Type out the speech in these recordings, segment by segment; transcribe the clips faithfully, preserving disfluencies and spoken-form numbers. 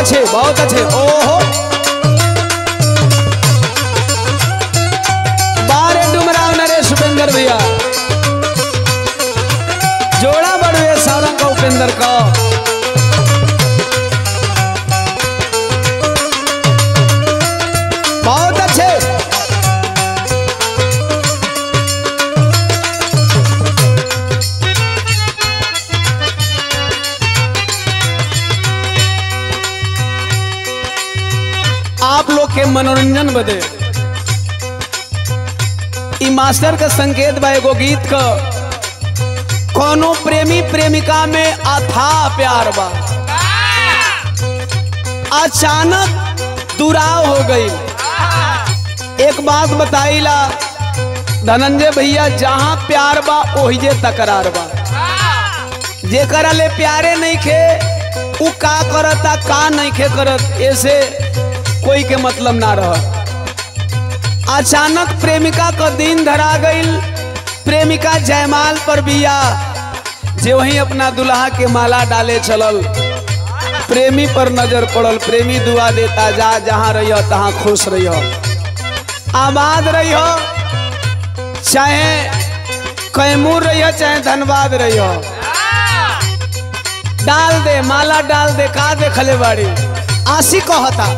अच्छे बहुत अच्छे। ओहो बारे डुमराव नरेश उपेंद्र भैया जोड़ा बड़वे सारंग का उपेंद्र का। बहुत अच्छे। आप लोग के मनोरंजन बदे ई मास्टर का संकेत बा एगो गीत का। कोनो प्रेमी प्रेमिका में अथाह प्यार बा, अचानक दुराव हो गई। एक बात बताइला धनंजय भैया, जहां प्यार बा ओहिजे तकरार बा। जेकरा ले प्यारे नहीं खे उ का करता का नहीं खे करत, ऐसे कोई के मतलब ना रह। अचानक प्रेमिका का दिन धरा गई। प्रेमिका जयमाल पर बिया, जे वही अपना दुल्हा के माला डाले चलल। प्रेमी पर नजर पड़ल। प्रेमी दुआ देता जा जहां रहियो तहां खुश रहियो, आबाद रहियो, चाहे कैमूर रहियो चाहे धनबाद रहियो। डाल दे माला डाल दे। का देखले बाड़ी आशी कहता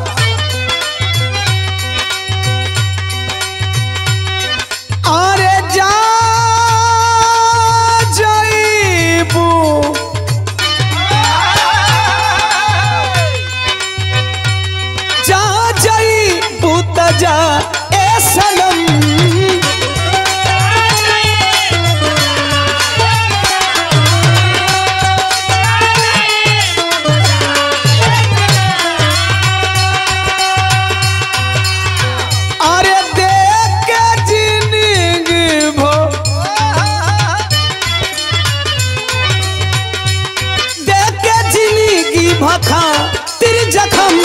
अरे जा जाइबू जा जाइबू त जा ए सनम। तेरे जख्म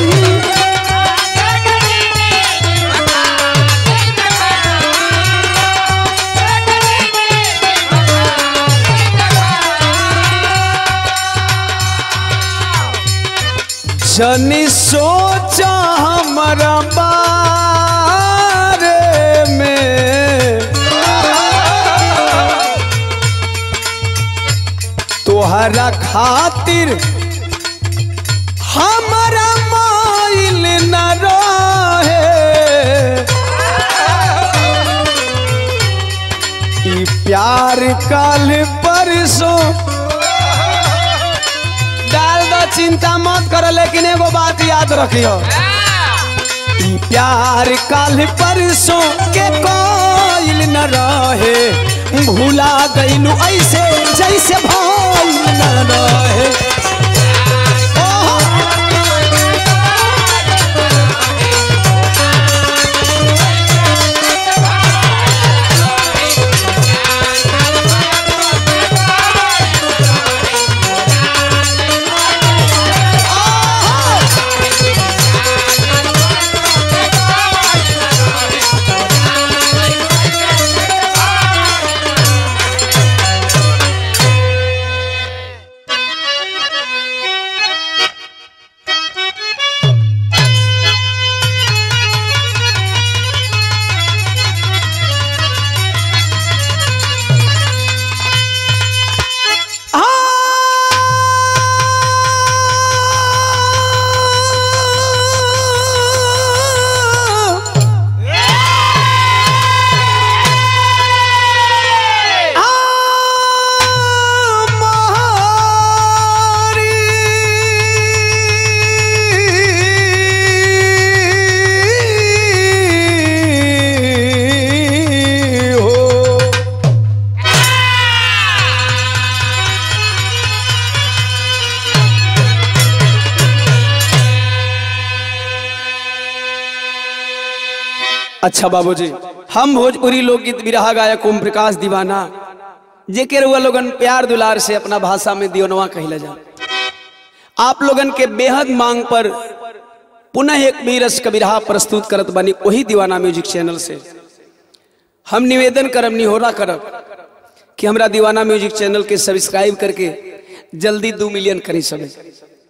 जनी सोचा हमारा बारे में, तोहरा खातिर हमारा माइल न रहे। ई प्यार काल परसों डाल दो, चिंता मत करो, लेकिन एगो बात याद रखियो। ई प्यार काल परसों के कोइल न रहे। भूला गइलू ऐसे जैसे भइल न रहे। अच्छा बाबूजी, हम भोजपुरी लोकगीत बिरहा गायक ओम प्रकाश दीवाना जेके रुआ लोगन प्यार दुलार से अपना भाषा में दियोनवा कहला जा। आप लोगन के बेहद मांग पर पुनः एक बीरस कबिरहा प्रस्तुत करत बनी वही दीवाना म्यूजिक चैनल से। हम निवेदन करब निहोरा करब कि हमरा दीवाना म्यूजिक चैनल के सब्सक्राइब करके जल्दी दो मिलियन करी सके।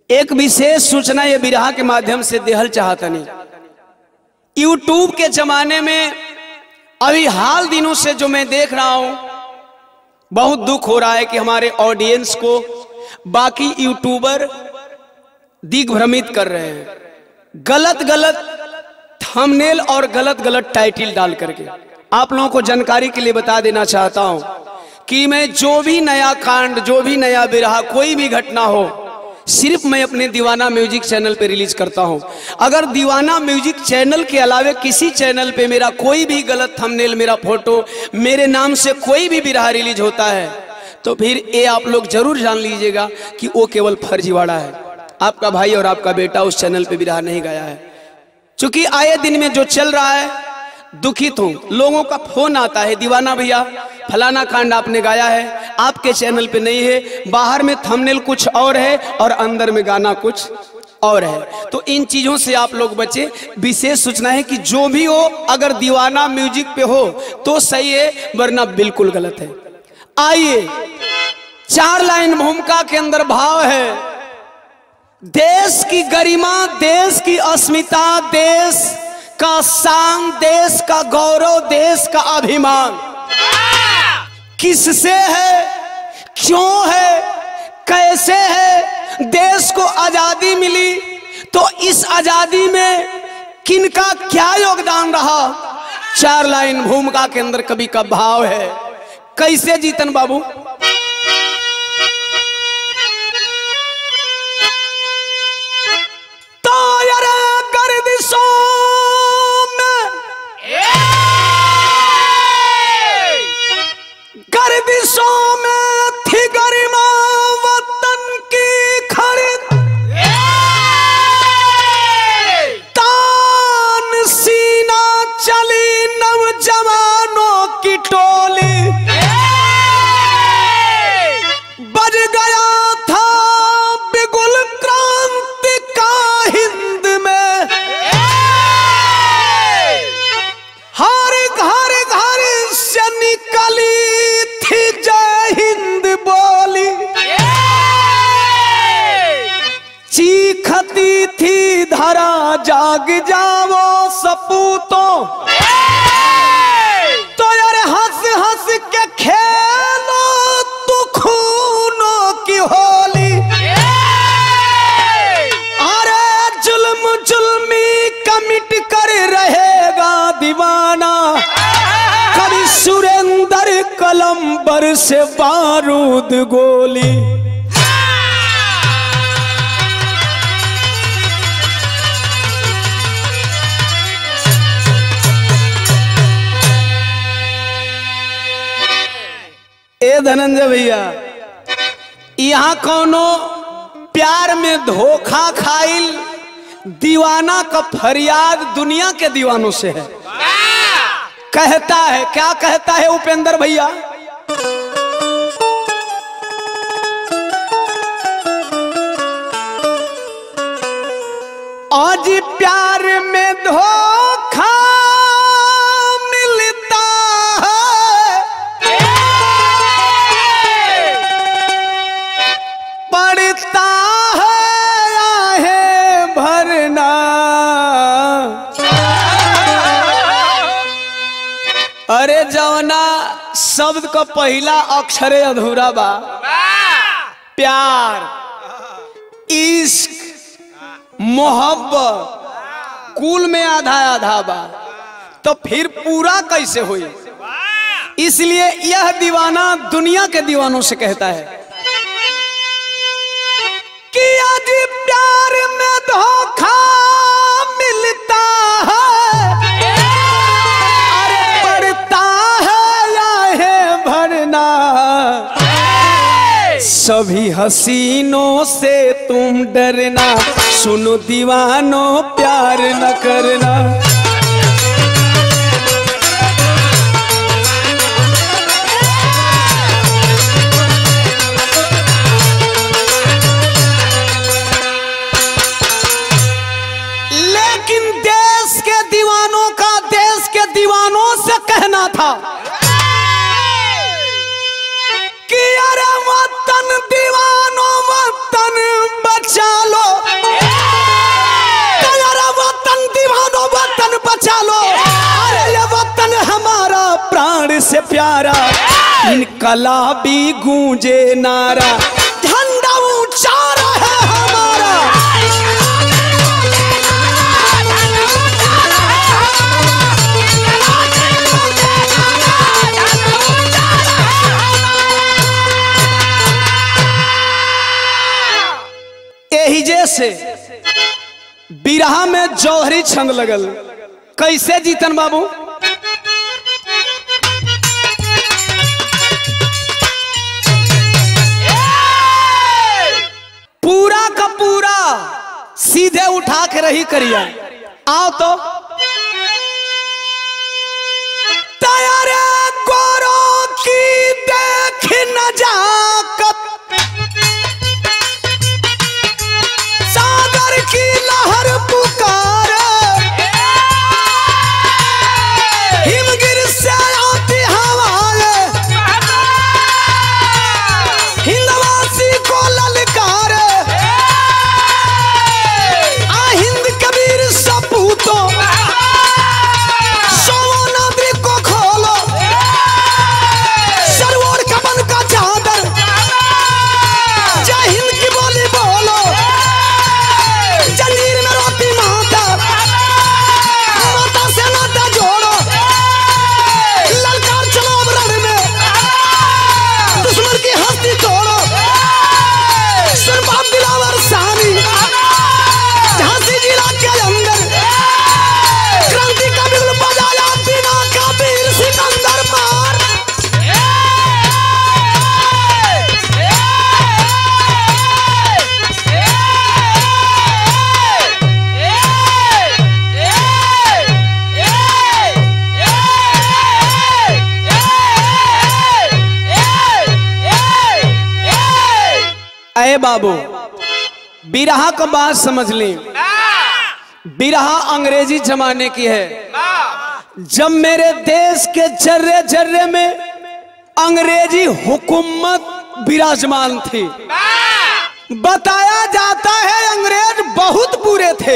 एक विशेष सूचना ये बिरहा के माध्यम से देहल चाहतनी। यूट्यूब के जमाने में अभी हाल दिनों से जो मैं देख रहा हूं, बहुत दुख हो रहा है कि हमारे ऑडियंस को बाकी यूट्यूबर दिग्भ्रमित कर रहे हैं, गलत गलत थंबनेल और गलत गलत टाइटल डाल करके। आप लोगों को जानकारी के लिए बता देना चाहता हूं कि मैं जो भी नया कांड, जो भी नया बिरहा, कोई भी घटना हो, सिर्फ मैं अपने दीवाना म्यूजिक चैनल पे रिलीज करता हूं। अगर दीवाना म्यूजिक चैनल के अलावे किसी चैनल पे मेरा कोई भी गलत थंबनेल, मेरा फोटो, मेरे नाम से कोई भी बिरहा रिलीज होता है तो फिर ये आप लोग जरूर जान लीजिएगा कि वो केवल फर्जीवाड़ा है। आपका भाई और आपका बेटा उस चैनल पे बिरहा नहीं गाया है। क्योंकि आए दिन में जो चल रहा है, दुखित हूं। लोगों का फोन आता है, दीवाना भैया फलाना कांड आपने गाया है, आपके चैनल पे नहीं है, बाहर में थंबनेल कुछ और है और अंदर में गाना कुछ और है। तो इन चीजों से आप लोग बचे। विशेष सूचना है कि जो भी हो, अगर दीवाना म्यूजिक पे हो तो सही है, वरना बिल्कुल गलत है। आइए, चार लाइन भूमिका के अंदर भाव है, देश की गरिमा, देश की अस्मिता, देश का शान, देश का गौरव, देश का अभिमान किससे है, क्यों है, कैसे है देश को आजादी मिली, तो इस आजादी में किनका क्या योगदान रहा। चार लाइन भूमिका के अंदर कवि का भाव है। कैसे जीतन बाबू? तो यार गर्दिशों गर्दिशों में थी गरिमा वतन की खरीद, तान सीना चली नौजवानों की टोली, बज गया था बिगुल क्रांति का हिंद में, हर घर घर से निकली जय हिंद बोली, चीखती थी धरा जाग जाओ सपूतों, तो यार हंस हंस के खेलो तू खूनों की होली, अरे जुल्म जुल्मी कमिट कर रहेगा दीवाना, कभी सुरेंद्र कलम पर से बारूद गोली। ए धनंजय भैया, यहाँ कौनो प्यार में धोखा खाइल दीवाना का फरियाद दुनिया के दीवानों से है। कहता है, क्या कहता है उपेंद्र भैया? आज प्यार में धोखा मिलता है, पड़ता है आहे भरना, अरे जवना शब्द का पहला अक्षरे अधूरा बा, प्यार, इश्क, मोहब्बत, कुल में आधा आधा बा, तो फिर पूरा कैसे हुई? इसलिए यह दीवाना दुनिया के दीवानों से कहता है कि आज प्यार में धोखा मिलता है, अरे पड़ता है या है भरना, सभी हसीनों से तुम डरना, सुनो दीवानों प्यार न करना। लेकिन देश के दीवानों का देश के दीवानों से कहना था कि अरे वतन दीवानों वतन बचा लो, तेरा वतन दीवानो वतन बचा लो। अरे ये वतन हमारा प्राण से प्यारा, इनकलाबी गूंजे नारा, झंडा ऊंचा रहे हमारा। यही जैसे बिरहा में जौहरी छंद लगल, कैसे जीतन बाबू? पूरा का पूरा सीधे उठा के रही करिया। आओ तो तैयारे गोरों की देख नजाकत, सागर की लहर पुकार, हिमगिर से आती हवाएं, हिंदवासी को ललकार, आ हिंद कबीर सपूतों, सोवो नदी को खोलो, सरवोर कमन का चादर, जय हिंद की बोली बोलो, जंजीर में रोती माता, माता से नाता जोड़ो, ललकार चलो अब रण में, दुश्मन की हस्ती तोड़ो, सुन बाप दिलावर सानी, झांसी जिला के अंदर क्रांति का बिगुल बजाया बिना का वीर सिकंदर मार। अरे बाबू, बिरहा का बात समझ लें। बिरहा अंग्रेजी जमाने की है, जब मेरे देश के जर्रे जर्रे में अंग्रेजी हुकूमत विराजमान थी। बताया जाता है अंग्रेज बहुत बुरे थे।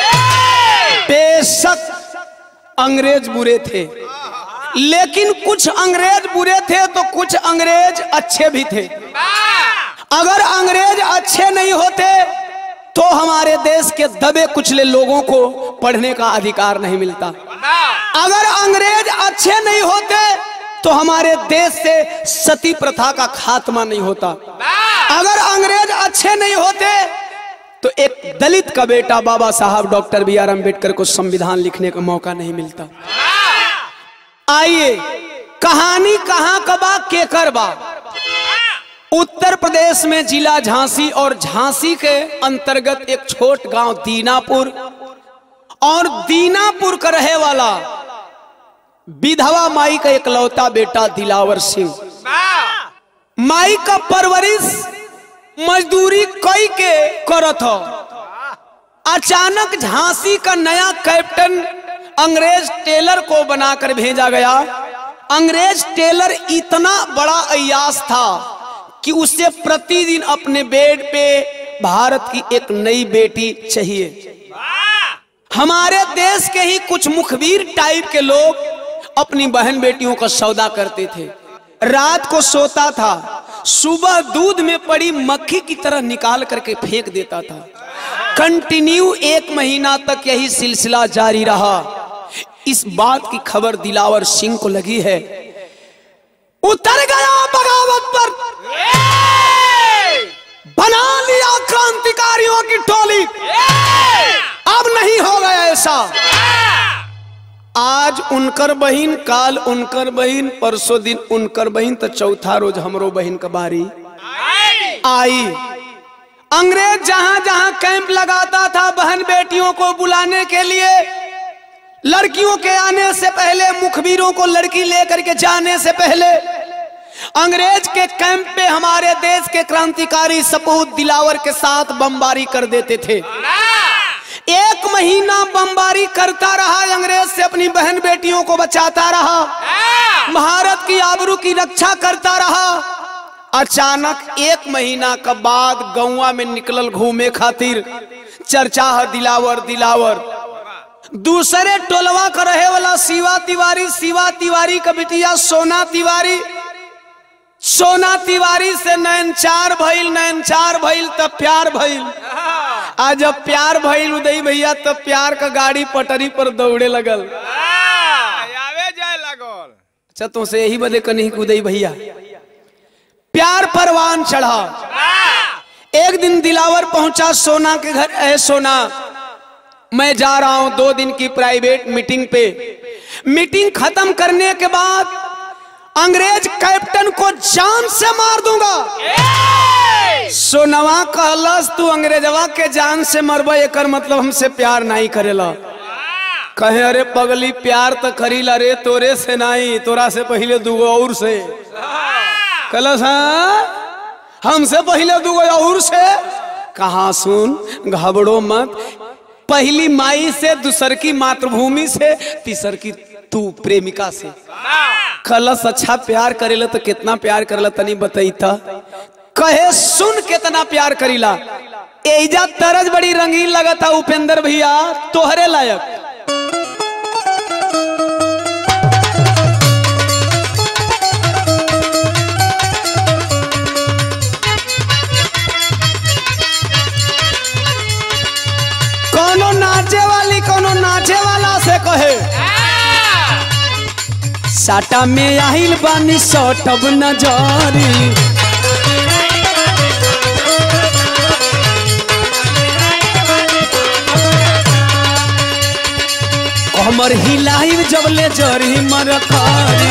बेशक अंग्रेज बुरे थे, लेकिन कुछ अंग्रेज बुरे थे तो कुछ अंग्रेज अच्छे भी थे। अगर अंग्रेज अच्छे नहीं होते तो हमारे देश के दबे कुचले लोगों को पढ़ने का अधिकार नहीं मिलता। अगर अंग्रेज अच्छे नहीं होते तो हमारे देश से सती प्रथा का खात्मा नहीं होता। अगर अंग्रेज अच्छे नहीं होते तो एक दलित का बेटा बाबा साहब डॉक्टर बी आर अम्बेडकर को संविधान लिखने का मौका नहीं मिलता। आइए, कहानी कहां का बा, केकर बा। उत्तर प्रदेश में जिला झांसी और झांसी के अंतर्गत एक छोट गांव दीनापुर, और दीनापुर का रहे वाला विधवा माई का एकलौता बेटा दिलावर सिंह। माई का परवरिश मजदूरी कई के करत हो। अचानक झांसी का नया कैप्टन अंग्रेज टेलर को बनाकर भेजा गया। अंग्रेज टेलर इतना बड़ा अय्याश था कि उसे प्रतिदिन अपने बेड पे भारत की एक नई बेटी चाहिए। हमारे देश के ही कुछ मुखबिर टाइप के लोग अपनी बहन बेटियों का सौदा करते थे। रात को सोता था, सुबह दूध में पड़ी मक्खी की तरह निकाल करके फेंक देता था। कंटिन्यू एक महीना तक यही सिलसिला जारी रहा। इस बात की खबर दिलावर सिंह को लगी है। उतर गया बगावत पर, बना लिया क्रांतिकारियों की टोली। अब नहीं होगा ऐसा। आज उनकर बहिन, काल उनकर बहिन, परसों दिन उनकर बहिन, तो चौथा रोज हमरो बहिन का बारी आई। अंग्रेज जहां जहां कैंप लगाता था बहन बेटियों को बुलाने के लिए, लड़कियों के आने से पहले, मुखबिरों को लड़की लेकर के जाने से पहले अंग्रेज के कैंप पे हमारे देश के क्रांतिकारी सपूत दिलावर के साथ बमबारी कर देते थे। एक महीना बमबारी करता रहा, अंग्रेज से अपनी बहन बेटियों को बचाता रहा, भारत की आबरू की रक्षा करता रहा। अचानक एक महीना के बाद गौवा में निकलल घूमे खातिर, चर्चा है दिलावर दिलावर। दूसरे टोलवा का रहे वाला शिवा तिवारी, शिवा तिवारी का बिटिया सोना तिवारी, सोना तिवारी से नयनचार भइल, नयनचार भइल तब प्यार भइल। आज जब प्यार भइल उदय भैया तब प्यार का गाड़ी पटरी पर दौड़े लगल। आवे जाए लगल। अच्छा तो से यही बदे कहीं उदय भैया प्यार परवान चढ़ा। एक दिन दिलावर पहुंचा सोना के घर। ऐ सोना, मैं जा रहा हूं दो दिन की प्राइवेट मीटिंग पे। मीटिंग खत्म करने के बाद अंग्रेज कैप्टन को जान से मार दूंगा। सोनवा कहलस तू अंग्रेजवा के जान से मरबा एकर मतलब हमसे प्यार नहीं करेला। कहे अरे पगली प्यार तो करीला रे, तोरे से नहीं, तोरा से पहले दूगो और से। कहलस हाँ हमसे पहले दूगो और से। कहा सुन घबड़ो मत, पहली माई से, दूसर की मातृभूमि से, तीसर की तू प्रेमिका से। कलस अच्छा प्यार करेला तो कितना प्यार करेला तनी बताई था। कहे सुन कितना प्यार करीला। एजा तरज बड़ी रंगीन लगा था उपेंद्र भैया तोहरे लायक। कोनो नाचे वाली कोनो नाचे वाला से कहे साटा में आहिल बानी सटब नजरी। हमर हिलाइब जबले जरी मरकारी।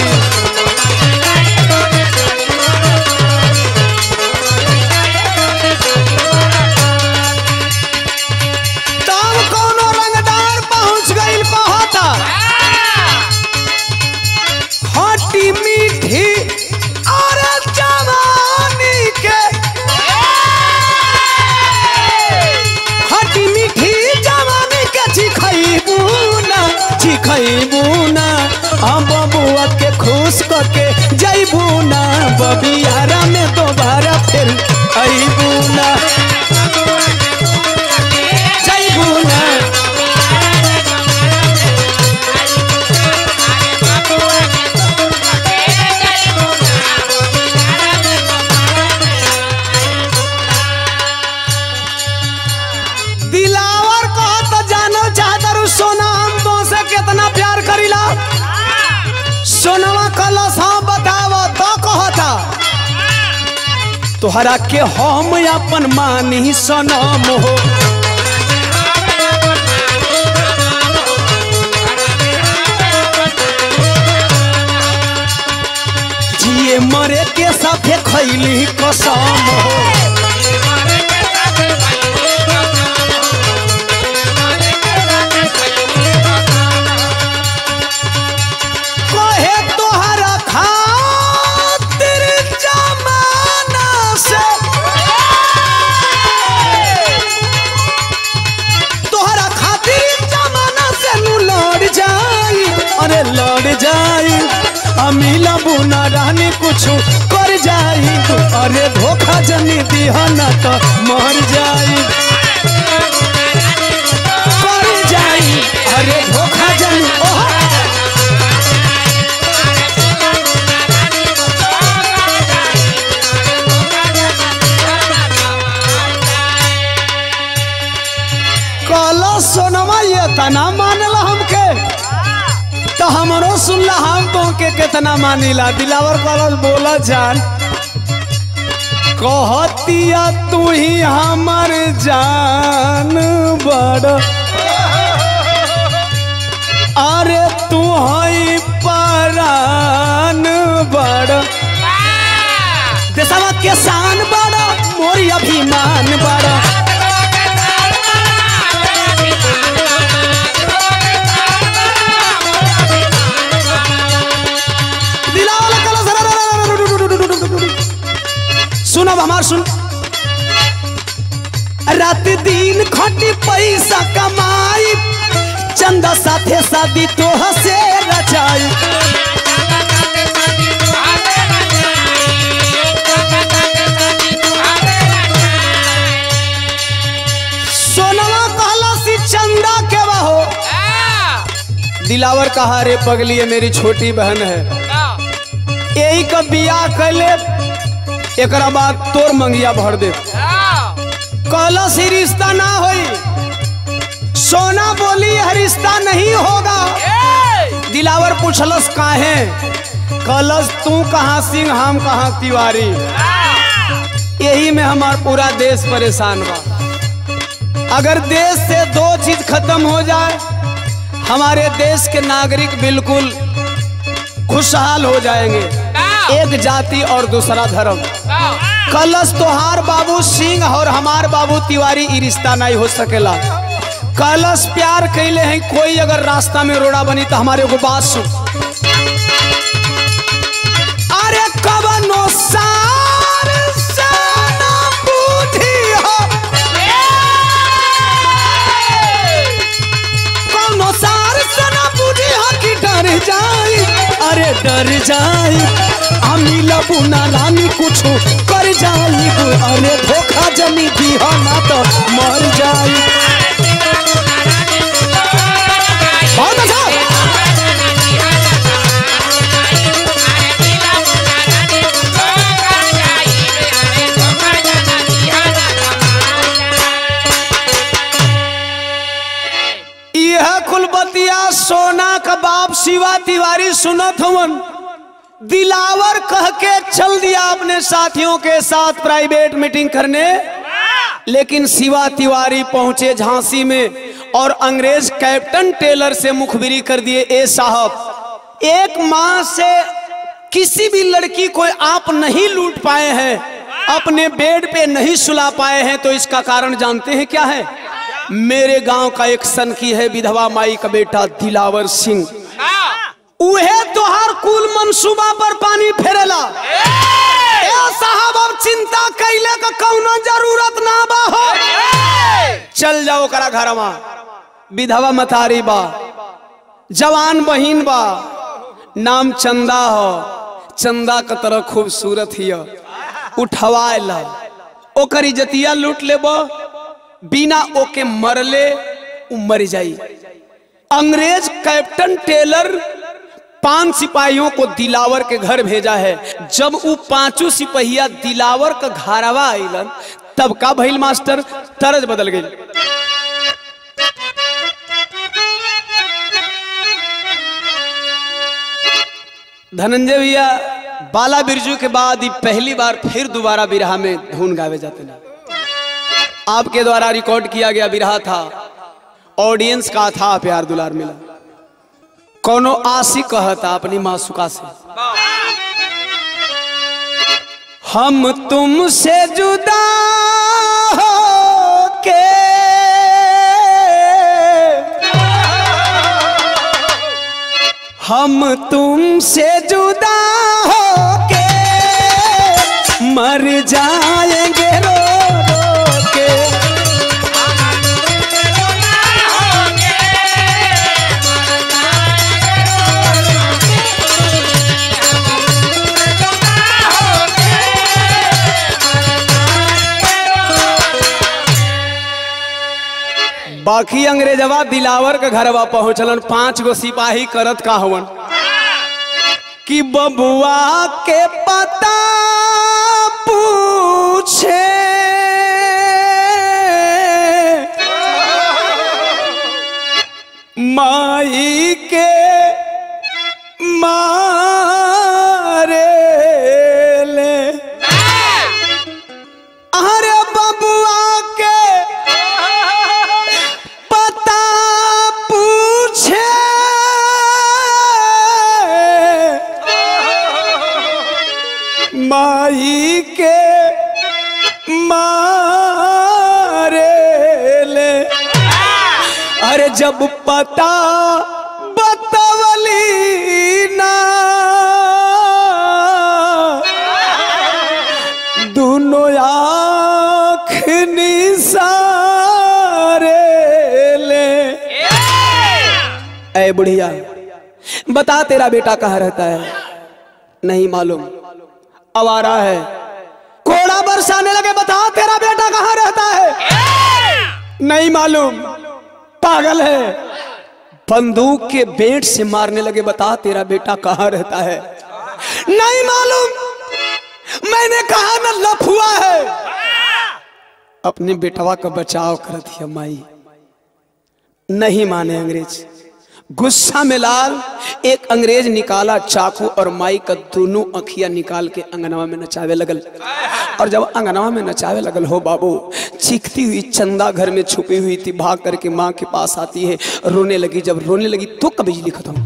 तब कोनो रंगदार पहुंच गइल कहता खट्टी मीठी और जवानी के, खट्टी मीठी जवानी के चिखैबू ना, चिखैबू ना। हम बबुआ के खुश करके जैबू ना, बबियारा में दोबारा फिर अइबू ना, जैबू ना। दिलावर कहो तो जानो चाहता रू सोना हम तो से कितना प्यार करीला। सोनवा कलस हाँ बतावो तो कहता तोहरा के हम अपन मानी सनम हो। जिए मरे के साथे खैली कसम हो। लड़ जाई अमीला बुना रानी कुछ कर जाई। अरे धोखा जनी दिहना तो मर जाई, कर जाई। अरे धोखा जनी कलो सोनवा ये तना मानला हमके तो हमरो सुनला हम तो के कितना मानिला। दिलावर कॉलेज बोला जान कहतिया तू ही हमर जान बड़, अरे तू हई परान बड़। देशवा के शान बड़, मोरी अभिमान बड़। सुन अब हमार सुन, रात दिन खटी पैसा कमाई, चंदा साथे शादी तो हसे रचाई। दिलावर कहा रे पगली ये मेरी छोटी बहन है, यही का बियाह कर ले, एक बाद तोर मंगिया भर दे। कहला से रिश्ता ना होई, सोना बोली यह रिश्ता नहीं होगा। दिलावर पूछलस काहे, कहलस तू कहाँ सिंह हम कहाँ तिवारी, यही में हमार पूरा देश परेशान बा। अगर देश से दो चीज खत्म हो जाए, हमारे देश के नागरिक बिल्कुल खुशहाल हो जाएंगे, एक जाति और दूसरा धर्म। कलश तोहार बाबू सिंह और हमार बाबू तिवारी ई रिश्ता नहीं हो सकेला। कलश प्यार कैले हैं, कोई अगर रास्ता में रोड़ा बनी तो हमारे को बात सुन। अरे कबनो सार से ना बूझी हो, कबनो सार से ना बूझी हो कि डर जाई, अरे डर जाई हमी लबुना रानी कुछ कर जाई, अरे धोखा जमी दी हो ना तो मर जाई। बहुत अच्छा। यह कुलबतिया सोना का बाप शिवा तिवारी सुनत हवन। दिलावर कह के चल दिया अपने साथियों के साथ प्राइवेट मीटिंग करने, लेकिन शिवा तिवारी पहुंचे झांसी में और अंग्रेज कैप्टन टेलर से मुखबिरी कर दिए, ए साहब एक मां से किसी भी लड़की को आप नहीं लूट पाए हैं, अपने बेड पे नहीं सुला पाए हैं, तो इसका कारण जानते हैं क्या है? मेरे गांव का एक सनकी है, विधवा माई का बेटा दिलावर सिंह, उहे तोहार कुल मंसूबा पर पानी फेरेला। ए साहब अब चिंता कैले का कौनो जरूरत ना बा हो, चल जाओ करा घरवा, विधवा मतारी बा, जवान बहिन बा, नाम चंदा हो, चंदा का तरह खूबसूरत हिया, उठवाए ला, ओकर इज्जतिया लूट लेबो, बिना ओके मरले उ मर जाई। अंग्रेज कैप्टन टेलर पांच सिपाहियों को दिलावर के घर भेजा है। जब वो पांचों सिपाहिया दिलावर का घरवा आइलन, तब का भइल मास्टर, तरज बदल गई। धनंजय भैया बाला बिरजू के बाद ही पहली बार फिर दोबारा बिरहा में धुन गावे जाते हैं। आपके द्वारा रिकॉर्ड किया गया बिरहा था, ऑडियंस का था प्यार दुलार मिला। कौनो आशिक कहता अपनी मासूका से, हम तुमसे जुदा हो के हम तुमसे जुदा हो के मर जाएंगे रो रो के। बाकी अंग्रेजवा दिलावर के घरवा पहुंचलन, पांच गो सिपाही करत का हवन कि बबुआ के पता पूछे, माई के मारे ले, अरे बबुआ के पता पूछे, माई के मारे ले, अरे जब पता बतवली ना दोनों आँख निसारे ले। ऐ बुढ़िया बता तेरा बेटा कहाँ रहता है? नहीं मालूम, आवारा है, कोड़ा बरसाने लगे, बता तेरा बेटा कहाँ रहता है? नहीं मालूम, पागल है, बंदूक के बेट से मारने लगे। बता तेरा बेटा कहाँ रहता है? नहीं मालूम, मैंने कहा ना लफुआ है। अपने बेटवा का बचाव कर दिया माई। नहीं माने अंग्रेज। गुस्सा में लाल एक अंग्रेज निकाला चाकू और माई का दोनों अखियां निकाल के अंगनवा में नचावे लगल। और जब अंगनवा में नचावे लगल हो बाबू, चीखती हुई चंदा घर में छुपी हुई थी, भाग करके माँ के पास आती है, रोने लगी। जब रोने लगी तो कब बिजली खत्म।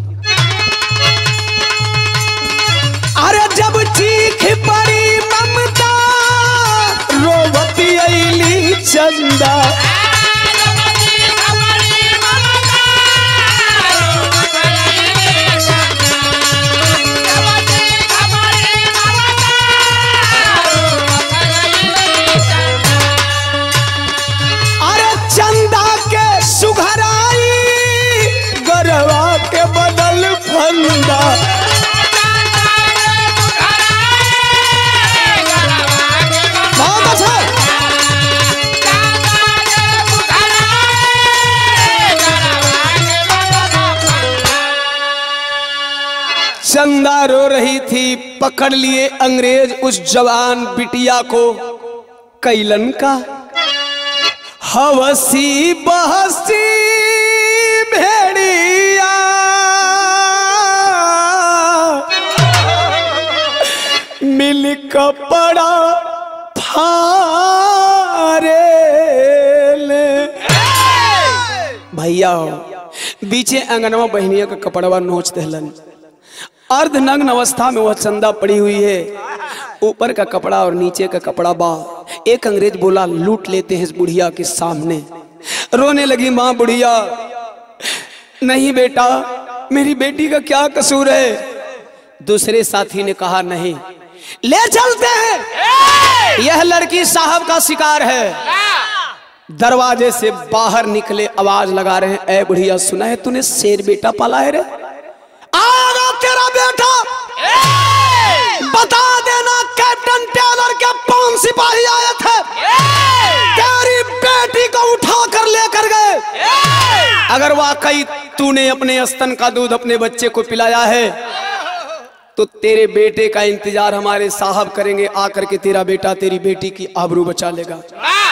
अरे जब चीख पड़ी ममता, रोवती अली चंदा। चंदा रो रही थी। पकड़ लिए अंग्रेज उस जवान बिटिया को। कैलन का हवसी बहसी भेड़िया, मिल कपड़ा फारे ले। भैया बीचे अंगनवा बहनिया का कपड़वा नोच दहलन। अर्धनग्न अवस्था में वह चंदा पड़ी हुई है, ऊपर का कपड़ा और नीचे का कपड़ा बा। एक अंग्रेज बोला लूट लेते हैं इस बुढ़िया के सामने। रोने लगी माँ बुढ़िया। नहीं बेटा, मेरी बेटी का क्या कसूर है? दूसरे साथी ने कहा नहीं, ले चलते हैं, यह लड़की साहब का शिकार है। दरवाजे से बाहर निकले, आवाज लगा रहे हैं, ए बुढ़िया सुना है तूने शेर बेटा पाला है रे? आएगा तेरा बेटा, बता देना कैप्टन टेलर के पांच सिपाही आए थे, तेरी बेटी को उठा कर लेकर गए। अगर वाकई तूने अपने स्तन का दूध अपने बच्चे को पिलाया है तो तेरे बेटे का इंतजार हमारे साहब करेंगे, आकर के तेरा बेटा तेरी बेटी की आबरू बचा लेगा।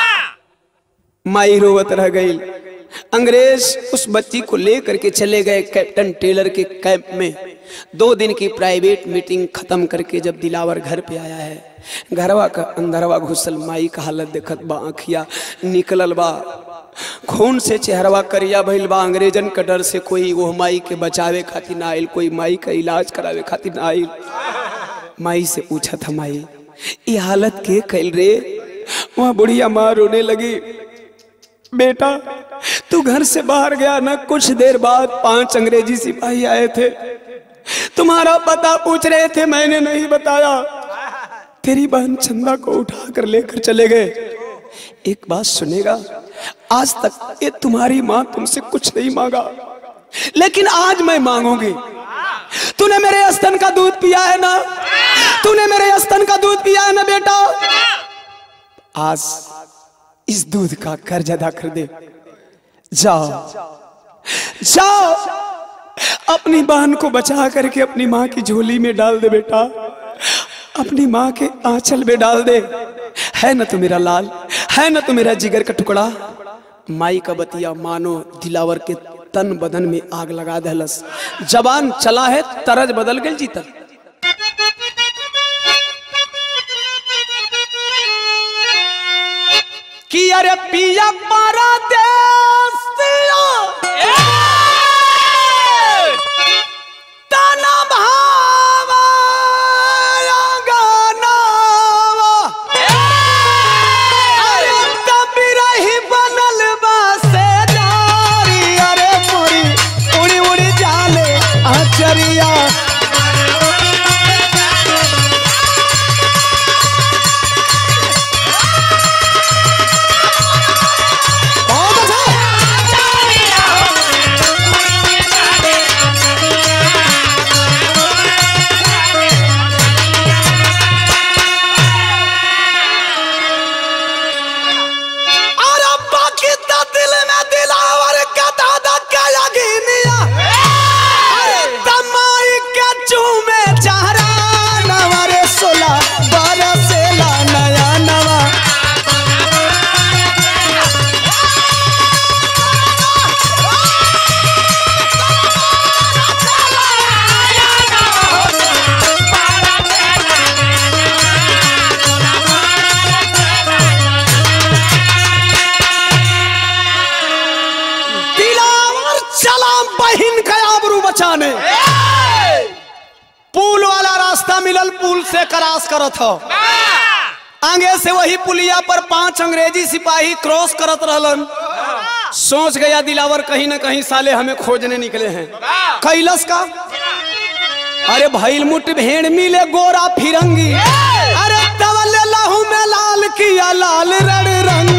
माई रोवत रह गई। अंग्रेज उस बच्ची को लेकर के चले गए कैप्टन टेलर के कैंप में। दो दिन की प्राइवेट मीटिंग खत्म करके जब दिलावर घर पे आया है, घरवा का अंदरवा घुसल। माई का हालत देखत बा, आँखिया निकलल बा, खून से चेहरवा करिया भइल बा। अंग्रेजन का डर से कोई वो माई के बचावे खातिर ना आइल, कोई माई का इलाज करावे खातिर ना आइल। माई से पूछा था, माई ये हालत के कैल रे? वह बुढ़िया माँ रोने लगी, बेटा तू घर से बाहर गया ना, कुछ देर बाद पांच अंग्रेजी सिपाही आए थे, तुम्हारा पता पूछ रहे थे, मैंने नहीं बताया। तेरी बहन चंदा को उठा कर लेकर चले गए। एक बात सुनेगा, आज तक ये तुम्हारी माँ तुमसे कुछ नहीं मांगा, लेकिन आज मैं मांगूंगी। तूने मेरे स्तन का दूध पिया है ना, तूने मेरे स्तन का दूध पिया है ना बेटा, आज इस दूध का कर्ज अदा कर दे। जाओ जाओ, अपनी बहन को बचा करके अपनी माँ की झोली में डाल दे बेटा, अपनी माँ के आंचल में डाल दे। है ना तू मेरा लाल, है ना तू मेरा जिगर का टुकड़ा। माई का बतिया मानो दिलावर के तन बदन में आग लगा दहलस। जबान चला है, तरज बदल गई जी। तक कि अरे पिया पारा देसिया ताना भावा गानावा, अरे तभी रही बनल बासे जारी। अरे मुड़ी उड़ी उड़ी जाले आचरिया, बहुत से क्रॉस करत हो। आगे से वही पुलिया पर पांच अंग्रेजी सिपाही क्रॉस करत रहलन। सोच गया दिलावर कहीं ना कहीं साले हमें खोजने निकले हैं। कैलस का अरे भइल मुठ भेड़ मिले गोरा फिरंगी, अरे तवले लहू में लाल किया लाल रण रंग।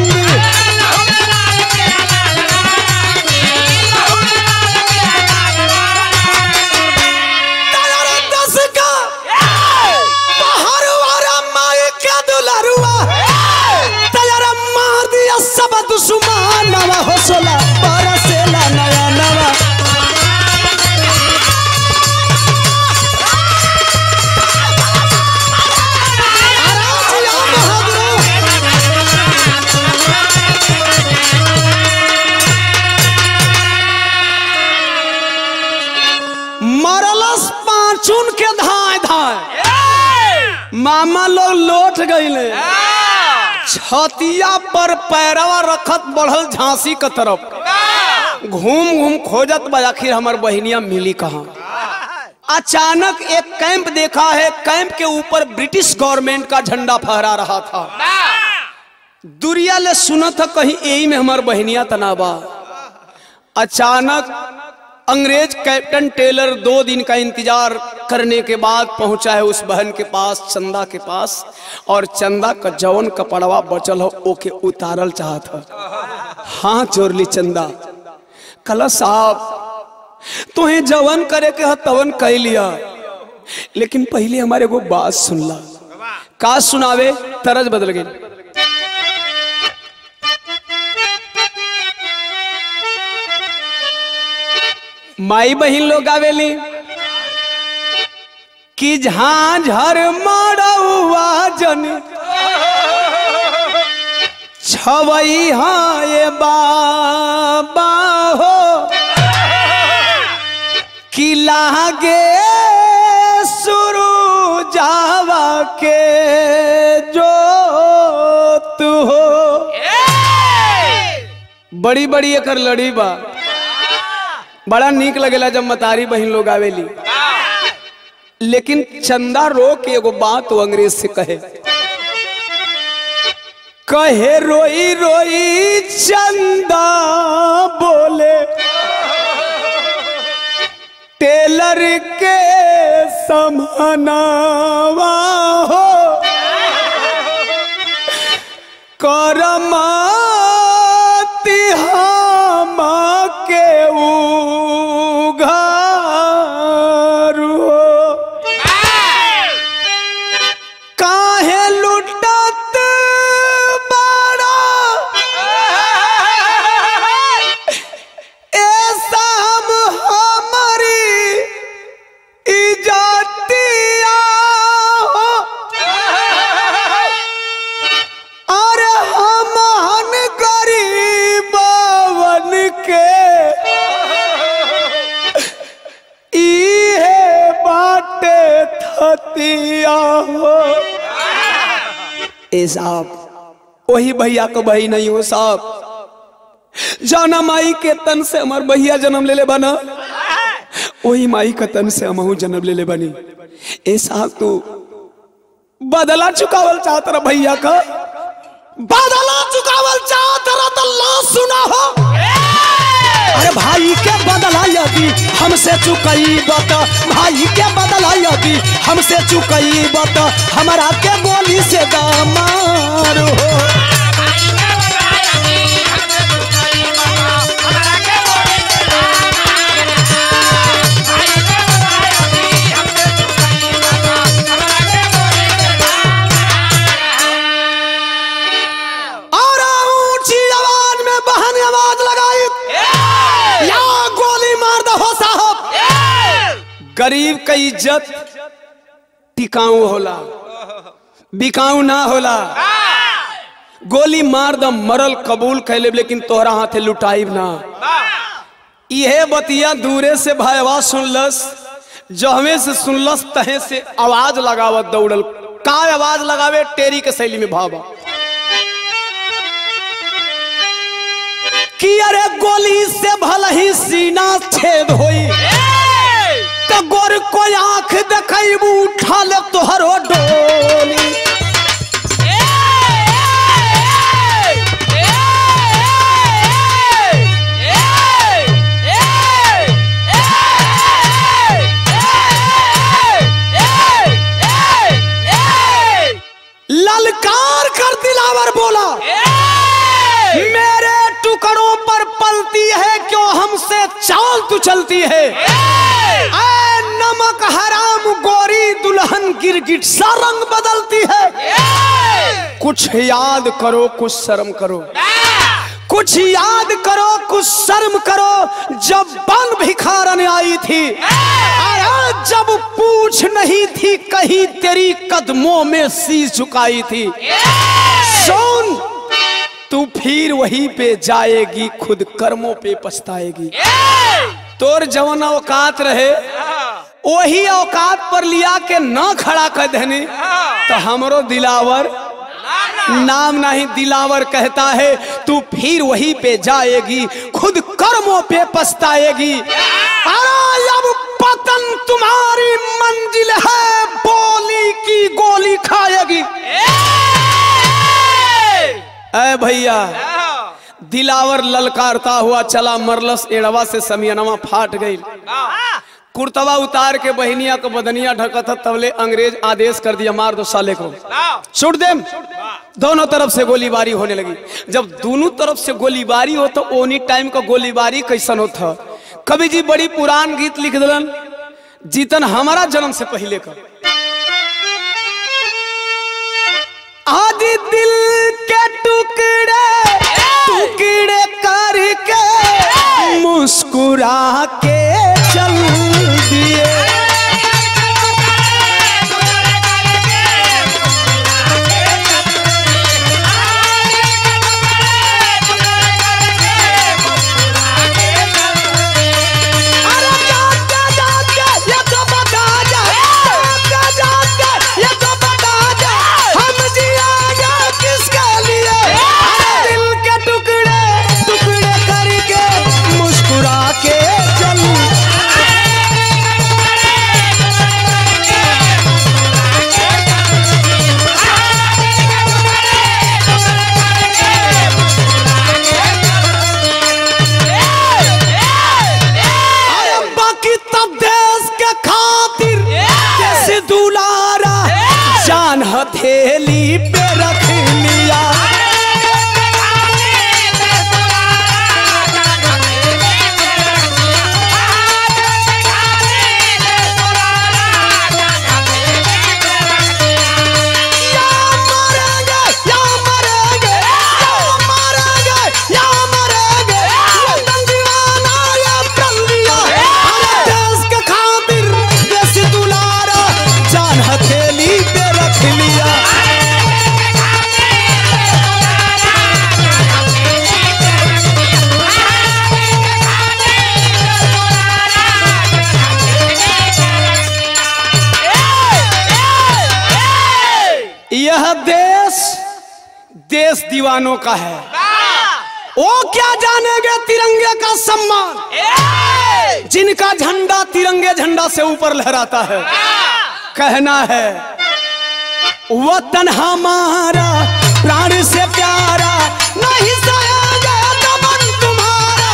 सब दुश्मन नवा हो सोला बरसेला नया नवा। मरलस पांचुन के धाय धाय मामा लोग लौट गईले। छतिया पर पैरवा रखत बढ़ल झांसी के तरफ घूम घूम खोजत बा आखिर हमार बहनिया मिली कहाँ। अचानक एक कैंप देखा है। कैंप के ऊपर ब्रिटिश गवर्नमेंट का झंडा फहरा रहा था। दुरिया ले सुना था कहीं यही में हमार बहनिया तनाबा। अचानक अंग्रेज कैप्टन टेलर दो दिन का इंतजार करने के बाद पहुंचा है उस बहन के पास, चंदा के पास, और चंदा का जवन कपड़वा बचल हो ओके उतारल चाहता। हाँ जोर ली चंदा, कला साहब तुम्हें जवन करे के तवन कह लिया, लेकिन पहले हमारे को बात सुन ला। का सुनावे तरज बदल गई। माई बहन लोग आवेली कि झांझर मड़ौआ जन छवई हाँ ये बाबा हो कि लागे शुरू जावा के जो तू हो। बड़ी बड़ी एक लड़ी बा, बड़ा नीक लगेला जब मतारी बहन लोग आवेली। लेकिन चंदा रो के एगो बात वो अंग्रेज से कहे कहे रोई रोई चंदा बोले टेलर के समानावा हो करमा के उघारू काहे लुटत बड़ा ऐसा हमारी इजातिया हो और हम गरीबवन के हो। ए साहब वही भैया को भाई नहीं हो साहब, जाना माई के तन से हमार भैया जन्म ले ले बना, वही माई के तन से हम जन्म ले ले बनी। ए साहब तू बदला चुकावल चाहत रहा भैया का, बदला चुकावल चाहत रहा तो ला सुना हो। अरे भाई के बदला यदि हमसे चुकई बत, भाई के बदला यदि हमसे चुकई बत, हमारा के गोली से दामार हो। और ऊंची आवाज में बहन आवाज लगाई, या गोली मार दो हो साहब। गरीब का इज्जत टिकाऊ होला, बिकाऊ ना होला। गोली मार द मरल कबूल कैले, लेकिन तोहरा हाथे लुटाइब ना। यह बतिया दूरे से भाईवा सुनलस, जो हमें से सुनलस तहे से आवाज लगावत दौड़ल। का आवाज लगावे? टेरी के शैली में भावा कि अरे गोली से भले ही सीना छेद होई, तो गोर को आंख देखबू उठा ले तोहरो डोली। ललकार कर दिलावर बोला, मेरे टुकड़ों पर पलती है क्यों हमसे चाल तू चलती है। ऐ नमक हराम गोरी दुल्हन गिरगिट सा रंग बदलती है। कुछ याद करो कुछ शर्म करो, कुछ याद करो कुछ शर्म करो। जब बन भिखारन आई थी, अरे जब पूछ नहीं थी कहीं तेरी कदमों में शीश झुकाई थी। सुन, तू फिर वहीं पे जाएगी, खुद कर्मों पे पछताएगी। तोर जवन औकात रहे वही औकात पर लिया के न खड़ा कर देने तो हमरो दिलावर नाम नहीं दिलावर कहता है। तू फिर वहीं पे जाएगी, खुद कर्मों पे पछताएगी। अरे अब पतन तुम्हारी मंजिल है, बोली की गोली खाएगी। ऐ भैया, दिलावर ललकारता हुआ चला, मरलस एड़वा से समियनवा फाट गई। कुर्तवा उतार के बहनिया को बदनिया ढका था, तबले अंग्रेज आदेश कर दिया मार दो साले को, छुट दे। दोनों तरफ से गोलीबारी होने लगी। जब दोनों तरफ से गोलीबारी हो तो ओनी टाइम का गोलीबारी कैसन होता। कवि जी बड़ी पुरान गीत लिख दिलन, जीतन हमारा जन्म से पहले का। आदि दिल के टुकड़े टुकड़े करके मुस्कुरा के चल दिए। हथेली पे रख लिया। यह देश देश दीवानों का है, वो क्या जानेंगे तिरंगे का सम्मान। जिनका झंडा तिरंगे झंडा से ऊपर लहराता है। कहना है वतन हमारा प्राण से प्यारा, नहीं सहेंगे दमन तुम्हारा।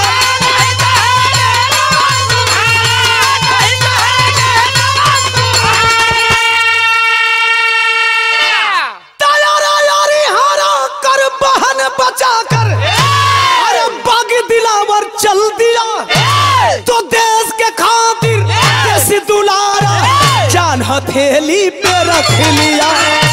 तैयारा यारी हारा कर बहन बचा कर, अरे बाग दिलावर चल दिया तो देश के खातिर देश दुलारा जान हथेली पे रख लिया।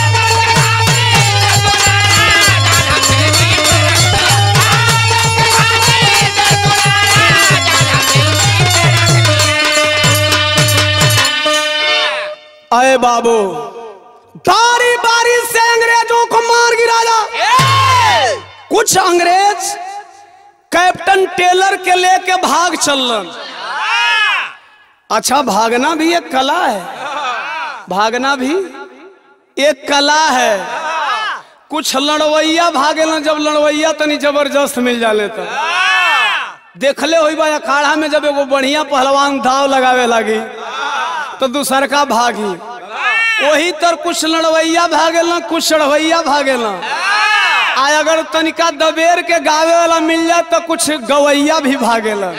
अरे बाबू, बारी बारी से अंग्रेजों को मार गिराया। कुछ अंग्रेज कैप्टन टेलर के लेके भाग चलन। अच्छा, भागना भी एक कला है, भागना भी एक कला है। कुछ लड़वैया भागे न, जब लड़वैया तनी जबरदस्त मिल जाले तो देखले होई बा अखाड़ा में जब एगो बढ़िया पहलवान दाव लगावे लगी तो दूसर का भागी वही तर कुछ लड़वैया भागे ना कुछ चढ़वैया भागे ना आ अगर तनिका दबेर के गावे वाला मिल जाए तो कुछ गवैया भी भागे ना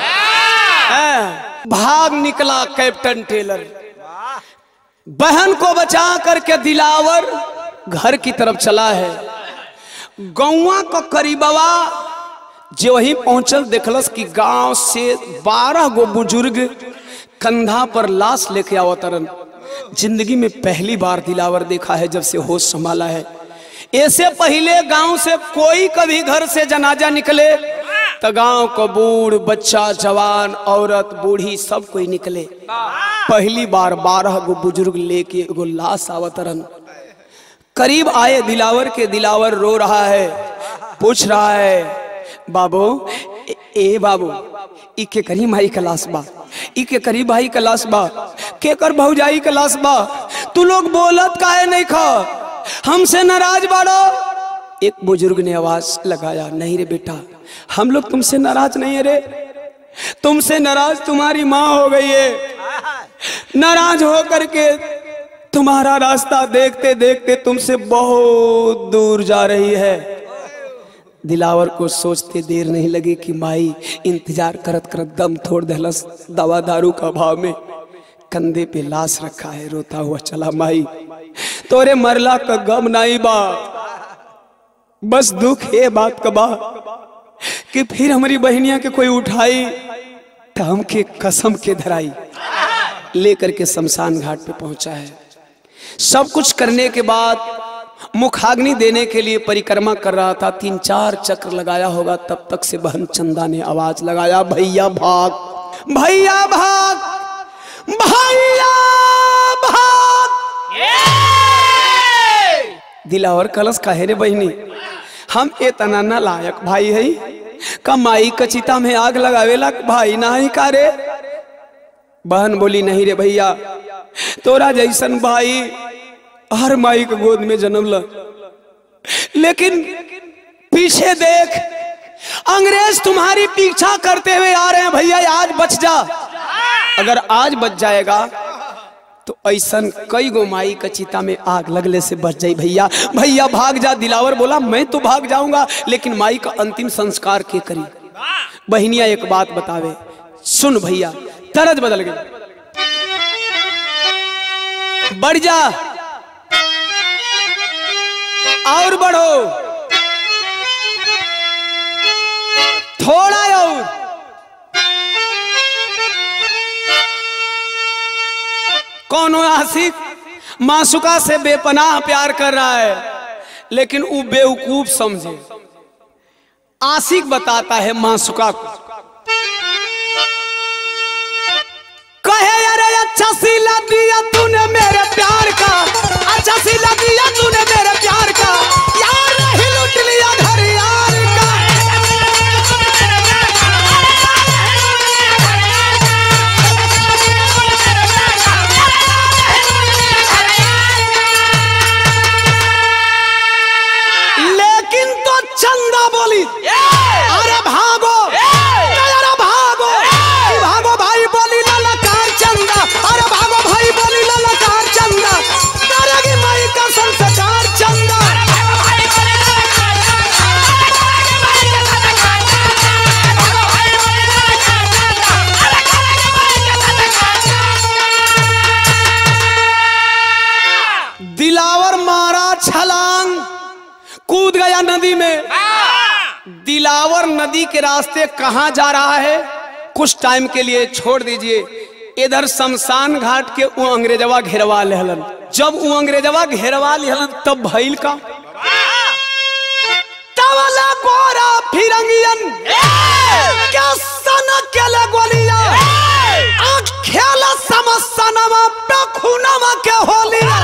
भाग निकला कैप्टन टेलर। बहन को बचा करके दिलावर घर की तरफ चला है। गौवा को करीबवा जो वही पहुंचल देखलस कि गांव से बारह गो बुजुर्ग कंधा पर लाश लेके आवतरन। जिंदगी में पहली बार दिलावर देखा है जब से होश संभाला है। ऐसे पहले गांव से कोई कभी घर से जनाजा निकले तो गांव को बूढ़ बच्चा जवान औरत बूढ़ी सब कोई निकले। पहली बार बारह गो बुजुर्ग लेके एगो लाश आवतरन। करीब आए दिलावर के, दिलावर रो रहा है, पूछ रहा है बाबू ए, ए बाबू ई के करी माई का लाश बा, ई के करी भाई का लाश बा, के कर भौजाई का लाश बा, तू लोग बोलत काहे नहीं खा, हमसे नाराज बाड़ो। एक बुजुर्ग ने आवाज लगाया, नहीं रे बेटा हम लोग तुमसे नाराज नहीं है रे, तुमसे नाराज तुम्हारी माँ हो गई है। नाराज हो करके तुम्हारा रास्ता देखते देखते तुमसे बहुत दूर जा रही है। दिलावर को सोचते देर नहीं लगी कि माई इंतजार करत करत दम थोड़ दहलस। दवा दारू का भाव में कंधे पे लाश रखा है, रोता हुआ चला माई तोरे मरला का गम नहीं बा, बस दुख है बात का बा कि फिर हमारी बहनिया के कोई उठाई तो हमके कसम के धराई। लेकर के शमशान घाट पे पहुंचा है। सब कुछ करने के बाद मुखाग्नि देने के लिए परिक्रमा कर रहा था। तीन चार चक्र लगाया होगा तब तक से बहन चंदा ने आवाज लगाया, भैया भाग, भैया भाग, भैया भाग। दिलावर कलश कहे रे बहनी हम इतना ना लायक भाई है कमाई कचिता में आग लगावेला भाई ना ही का रे। बहन बोली नहीं रे भैया तोरा जैसन भाई हर माई के गोद में जन्म ल, लेकिन पीछे देख अंग्रेज तुम्हारी पीछा करते हुए आ रहे हैं भैया, आज बच जा। अगर आज बच जाएगा तो ऐसन कई गो माई का चिता में आग लगने से बच जाई भैया, भैया भाग जा। दिलावर बोला मैं तो भाग जाऊंगा लेकिन माई का अंतिम संस्कार के करी। बहनिया एक बात बतावे, सुन भैया तरज बदल गई, बढ़ जा और बढ़ो, थोड़ा और, कौन आशिक मासूका से बेपनाह प्यार कर रहा है लेकिन वो बेवकूफ समझे। आशिक बताता है मासूका को, कहे अरे अच्छा सिला दिया तूने मेरे प्यार का, अच्छा सिला दिया तूने मेरे प्यार का, यार नहीं लूट लिया घर यार का। लेकिन तो चंदा बोली अरे भागो, अरे भागो, भागो भाई बोली ललकार चंदा, अरे भागो भाई बोली ललकार चंदा, करेगी माई का संस्कार चंदा। दिलावर मारा छलांग, कूद गया नदी में। दिलावर नदी के रास्ते कहां जा रहा है कुछ टाइम के लिए छोड़ दीजिए। इधर शमशान घाट के वो अंग्रेजवा घेरवा लेहलन। जब वो अंग्रेजवा घेरवा लेहलन तब भइल का तवला गोरा फिरंगियन क्या सन के ले गोलिया खेला समसनवा पे खूनवा के होलिया।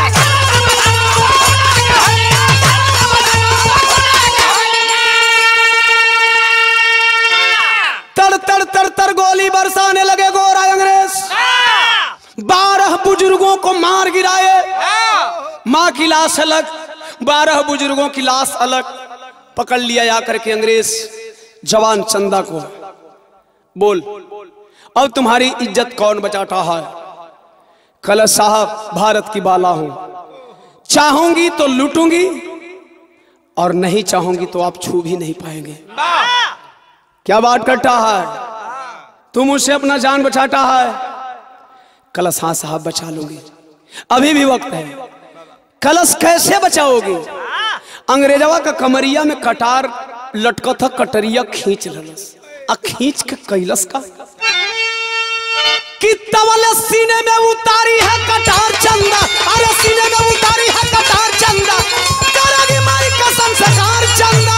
तर तर तर तर गोली बरसाने लगे गोरा अंग्रेज। बारह बुजुर्गों को मार गिराए, माँ की लाश अलग, बारह बुजुर्गों की लाश अलग। पकड़ लिया जाकर के अंग्रेज जवान चंदा को, बोल अब तुम्हारी इज्जत कौन बचाता है। कलश साहब भारत की बाला हूं, चाहूंगी तो लूटूंगी और नहीं चाहूंगी तो आप छू भी नहीं पाएंगे। क्या बात करता है तू, मुझसे अपना जान बचाता है। कलश हाँ साहब बचा लूंगी, अभी भी वक्त है। कलश कैसे बचाओगे? अंग्रेजवा का कमरिया में कटार लटका था, कटरिया खींच ललस आ खींच के कैलस का कि तवल सीने में उतारी है कटार चंदा, अरे सीने में उतारी है कटार चंदा, करेगी मारी कसम से कार चंदा।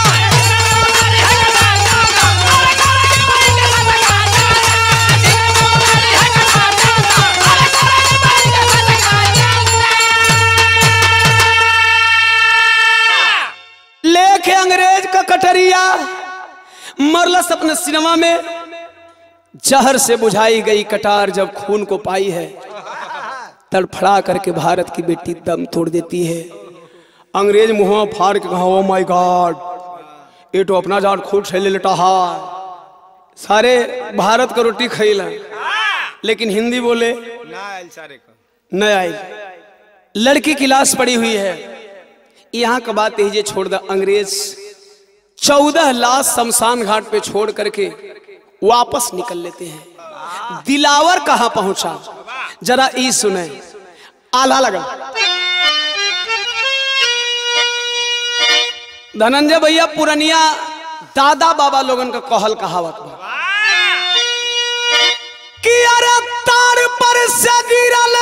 लेके अंग्रेज का कटरिया मरलस अपने सिनेमा में, जहर से बुझाई गई कटार जब खून को पाई है, तड़फड़ा करके भारत की बेटी दम तोड़ देती है। अंग्रेज मुंह फाड़ के कहा ओ माय गॉड, ये तो अपना जाट खूब छेले लेटा है, सारे भारत का रोटी खैला, लेकिन हिंदी बोले न आई। लड़की की लाश पड़ी हुई है। यहाँ का बात यही छोड़ द, अंग्रेज चौदह लाश शमशान घाट पे छोड़ करके वापस निकल लेते हैं। दिलावर कहां पहुंचा जरा ई सुने, आला लगा। धनंजय भैया पुरनिया दादा बाबा लोगन का कहल कहावत बा कि अरे तार पर से गिरल,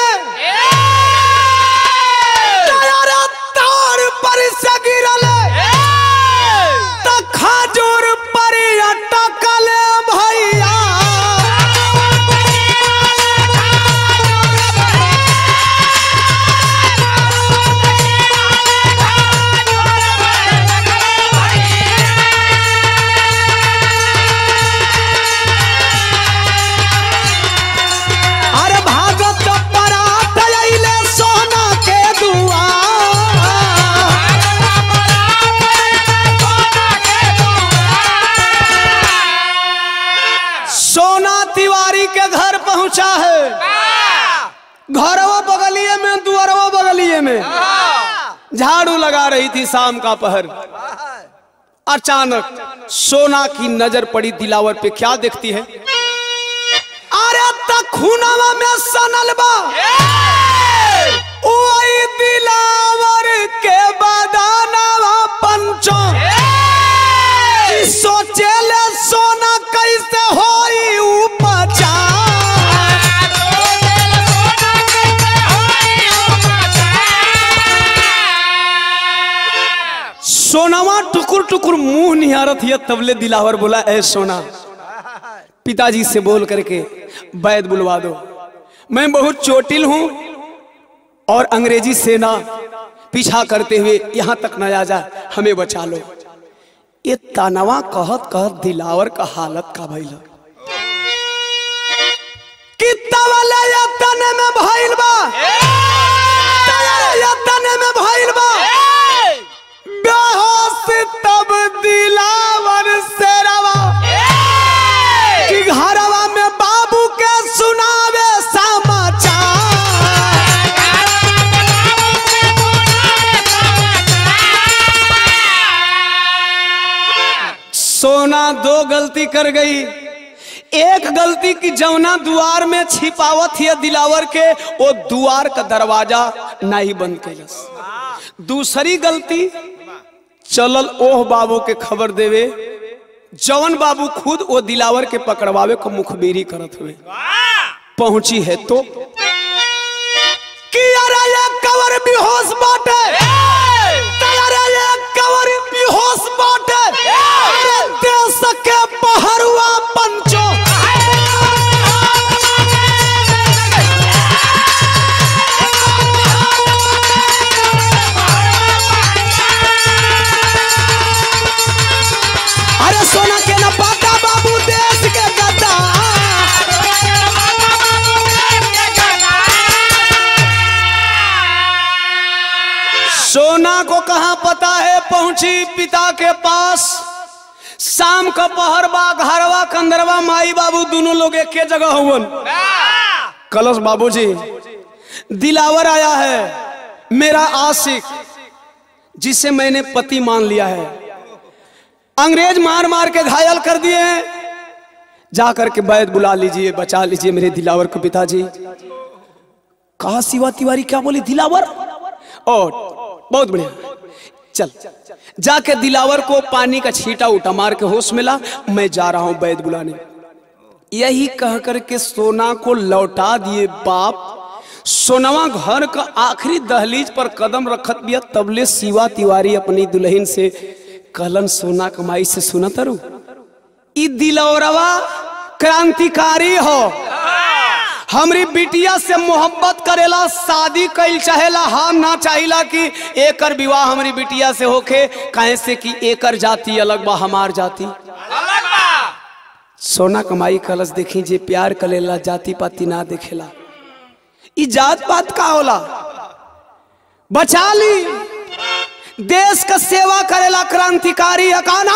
अरे तार पर से गिरल तो खजूर पर अटकल भैया। अरे भागत परात अइले सोना के दुआ, सोना तिवारी के घर पहुंचा है। घरवा बगलिए में, दुआरवा बगलिए में, झाड़ू लगा रही थी शाम का पहर। अचानक सोना की नजर पड़ी दिलावर पे। क्या देखती है? अरे तक खूनवा में सनल बा ओई दिलावर के बदानवा पंचो, सोचेले सोना कैसे होई उपचा। सोनावा टुकुर टुकुर मुंह निहारत है, तबले दिलावर बोला ए सोना, पिताजी से बोल करके वैद बुलवा दो, मैं बहुत चोटिल हूं और अंग्रेजी सेना पीछा करते हुए यहां तक न आ जा, हमें बचा लो। ये तानवा कहत कहत दिलावर का हालत का भइल कि तवले या तने में भइल बा, तवले या तने में भइल बा बेहोश तब दिलावर से रवा कि घरवा में बाबू के सुनावे समाचार। सोना दो गलती कर गई। एक गलती की जवना दुआर में छिपावत है दिलावर के, वो दुआर का दरवाजा नहीं बंद कैलस। दूसरी गलती चलल ओह बाबू के खबर देवे, जवन बाबू खुद वो दिलावर के पकड़वावे को मुखबिरी करत हुए पहुंची है तो कि अरे ये कवर बेहोश बाटे, अरे ये कवर बेहोश बाटे, अरे देश के पहरुआ पंचो। अरे सोना के न पाता बाबू देश के गद्दा, सोना को कहां पता है, पहुंची पिता के पास। शाम का पहर बा, घरवा कंदरवा माई बाबू दोनों लोग एक जगह हुवन। कलश बाबूजी दिलावर आया है मेरा आशिक, जिसे मैंने पति मान लिया है। अंग्रेज मार मार के घायल कर दिए हैं, जाकर के वैद बुला लीजिए, बचा लीजिए मेरे दिलावर को पिताजी। कहा शिवा तिवारी क्या बोली? दिलावर। और बहुत बढ़िया, चल जाके दिलावर को पानी का छींटा उठा मार के होश मिला, मैं जा रहा हूं वैद बुलाने। यही कह करके सोना को लौटा दिए बाप। सोनवा घर का आखिरी दहलीज पर कदम रखत बिया, तबले शिवा तिवारी अपनी दुल्हन से कहलन, सोना कमाई से सुनत रू, ई दिलौरवा क्रांतिकारी हो, हमरी बिटिया से मोहब्बत करेला, शादी कैल चाहेला, हम ना चाहिला कि एकर विवाह हमारी बिटिया से होके, काहे से कि एकर जाति अलग बा, हमार जाति अलग बा। सोना कमाई कलश देखी जे प्यार करेला जाति पाति ना देखेला, ई जात पात का होला, बचा ली, देश का सेवा करेला, क्रांतिकारी अकाना।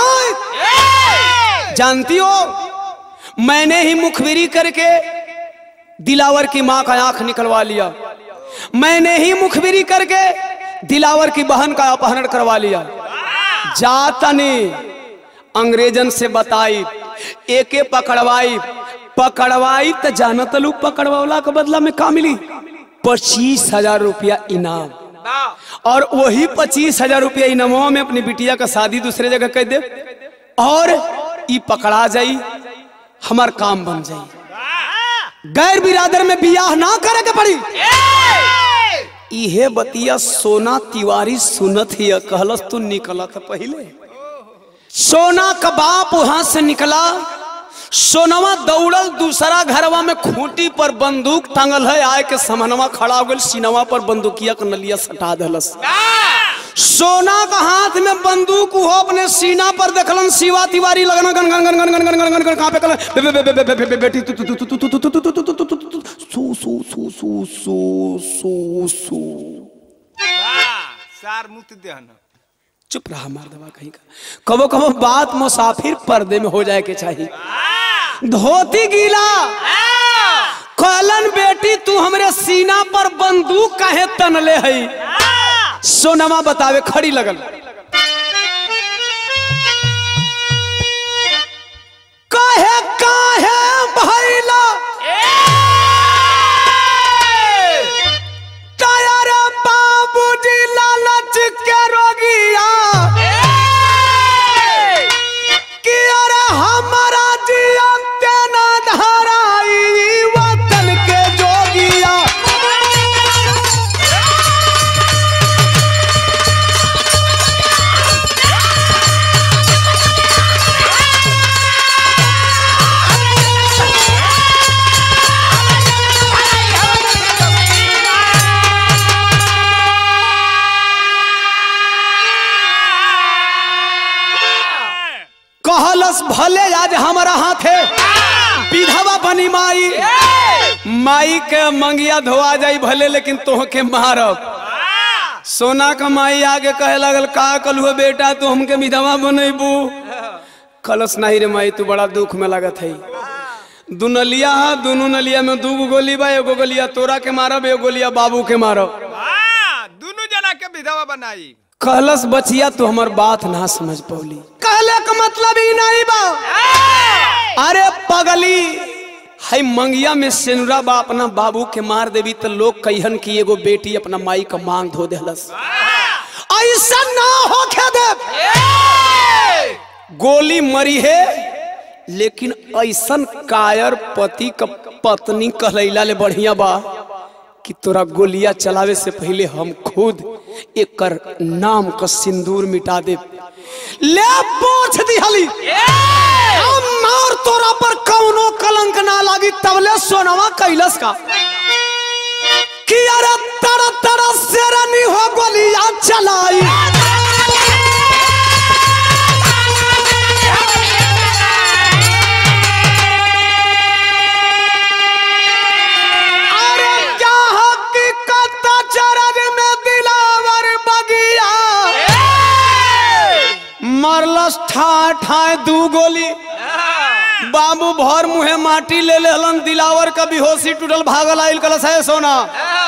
जानती हो मैंने ही मुखबिरी करके दिलावर की मां का आंख निकलवा लिया, मैंने ही मुखबिरी करके दिलावर की बहन का अपहरण करवा लिया। जातनी अंग्रेजन से बताई, एके पकड़वाई, पकड़वाई तो जानत लू पकड़वाला के बदला में का मिली? पच्चीस हजार रुपया इनाम। और वही पच्चीस हजार रुपया इनामों में अपनी बिटिया का शादी दूसरे जगह कर दे, और ई पकड़ा जाई, हमार काम बन जाई, गैर बिरादर में बियाह ना करे के पड़ी। इहे बतिया सोना तिवारी सुनत ही कहलस, तू निकला था पहले। सोना का बाप वहां से निकला, सोनवा दौड़ल दूसरा घरवा में, खूंटी पर बंदूक टांगल है, आए के समनवा खड़ा हो गल, सीनवा पर बंदूकिया का नलिया सटा दलस। सोना का हाथ में बंदूक हो, अपने सीना पर देखलन, शिवा तिवारी लगना गन गन गन गन गन गन गन गन गन कहां पे कल बे बे बे बे बे बेटी तू तू तू तू तू तू तू तू तू तू सू सू सू सू सू सू सू सार मुत देहना। चुप रहा मार दवा कहीं का। कबो कबो बात मुसाफिर पर्दे में हो जाए के चाहिए। धोती गीला कहलन, बेटी तू हमरे सीना पर बंदूक काहे तनले है? सोनमा बतावे, खड़ी लगल, काहे काहे भइला तैयार बाबूजी लालच के रोगिया, कि अरे हमारा जिया के ना धराई वतन के जोगिया। कहलस, भले आज हमारा हाथ है, विधवा बनी माई, माई के मंगिया धोआ जाई भले, लेकिन तोह के मारब। सोना का माई आगे कहे लगल, का कलुआ बेटा तू हमके विधवा बनेबू? कलश नहीं रे माई, तू बड़ा दुख में लगत है। दू नलिया है, दोनों नलिया में दू गोली बा, एगो गोलिया तोरा के मारब, एगो गोलिया बाबू के मारब, दोनों जना के विधवा बनाई। कहलस, बचिया तू हमार बात ना समझ पौली। कहले का मतलब ही नहीं बा, अरे पगली है मंगिया में सेनुरा बा, अपना बाबू के मार देवी तो लोग कहिहन की एगो बेटी अपना माई का मांग धो देहलस। ऐसा ना हो के दे, गोली मरी है, लेकिन ऐसन कायर पति का पत्नी कहलैला ले बढ़िया बा कि तोरा गोलियां चलावे से पहले हम खुद एकर नाम का सिंदूर मिटा दे। ले पोछ दिहली, हम मार तोरा पर कौनो कलंक ना लागी। तबले सोनवा कैलस का कि अरे तड़ा तड़ा शेरनी हो गोलियां चलाई, मरलस ठा ठा दू गोली, बाबू भर मुहे माटी ले लेलन, दिलावर का बेहोशी टूटल, भागल आइल कलस है सोना।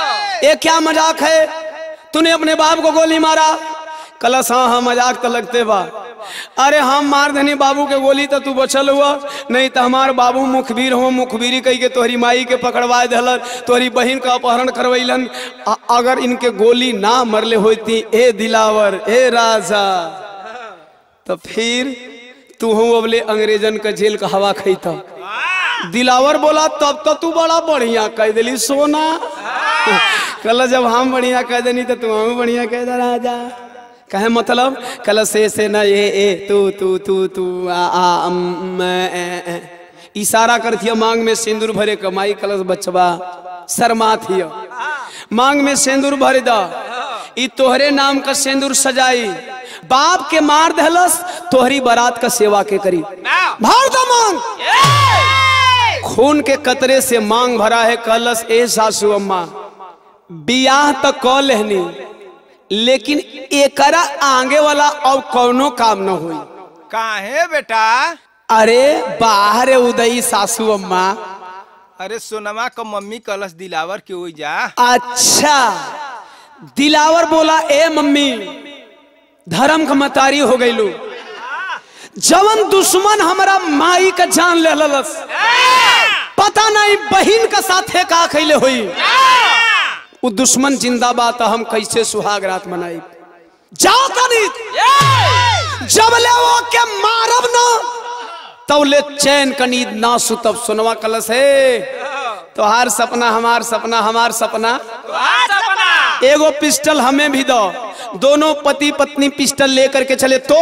ये क्या मजाक है, तूने अपने बाप को गोली मारा? कलश हाँ हाँ मजाक तो लगते बा। अरे हम मार देनी बाबू के गोली तो तू बचल हुआ, नहीं तो हमार बाबू मुखबिर हो, मुखबिरी कही के तोहरी माई के पकड़वा दिलन, तोहरी बहन का अपहरण करवैलन। अगर इनके गोली ना मरले होती ए दिलावर ए राजा, तो फिर तू हूँ अबले अंग्रेजन का जेल का हवा खईता। दिलावर बोला तब तो तू बड़ा बढ़िया कह दिली सोना। कल जब हम बढ़िया कह देनी तो तू हम बढ़िया कह दे राजा। कहे मतलब कल से से न ये ए तू तू तू तू आ आ अम, ए, ए। इशारा करती मांग में सिंदूर भरे कमाई कलश बचवा शर्मा थी मांग में सिंदूर भर दा, ई तोहरे नाम का सिंदूर सजाई, बाप के मार दहलस तोहरी बारात का सेवा के करी। भर दा मांग, खून के कतरे से मांग भरा है। कलश ए सासू अम्मा बियाह तो कह लेहनी, लेकिन एकरा आगे वाला और कौनो काम न हुई। काहे बेटा? अरे बाहर उदई सासू अम्मा। अरे सोनमा का मम्मी कलश दिलावर के हो जा। अच्छा दिलावर बोला ए मम्मी धर्म का मतारी हो गई लो, जवन दुश्मन हमारा माई का जान ले ललस, पता नहीं बहन का साथे का खैले हुई, वो दुश्मन जिंदाबाद हम कैसे सुहाग रात मनाई। जाओ तनी जब ले वो के मारब न तब ले चैन का नींद ना सुतब। सुनवा कलश है तोहार सपना हमार सपना हमार सपना एगो पिस्टल हमें भी दो। दोनों पति पत्नी पिस्टल लेकर के चले तो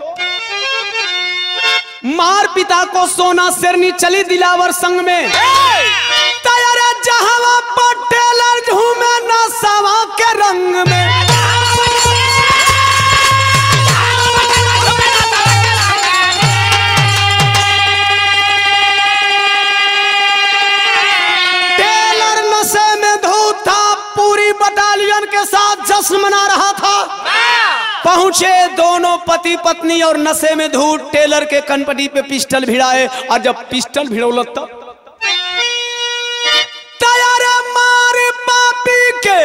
मार पिता को सोना शेरनी चली दिलावर संग में। तैयार जहां पटेलर झूमे ना सवा के रंग में। टेलर नशे में धूत था, पूरी बटालियन के साथ जश्न मना रहा था। पहुंचे दोनों पति पत्नी और नशे में धूत टेलर के कनपटी पे पिस्टल भिड़ाए, और जब पिस्टल भिड़ौलत तो तैयार मार पापी के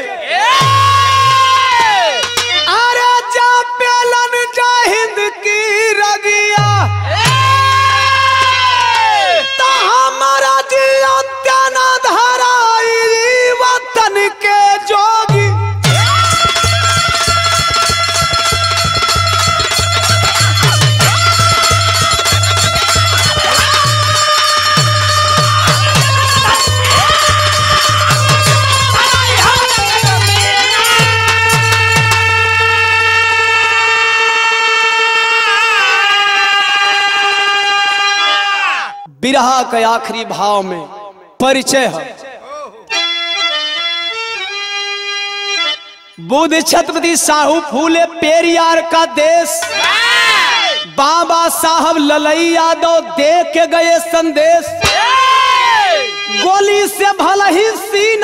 अरे जा पेलन जा हिंद की रगिया, तो हमारा जिया त्याना धराई वतन के जोगी। बिरहा के आखिरी भाव में परिचय है। बुद्ध छत्रपति साहू फूले पेरियार का देश, बाबा साहब ललई यादव दे के गए संदेश। गोली से भला ही सीन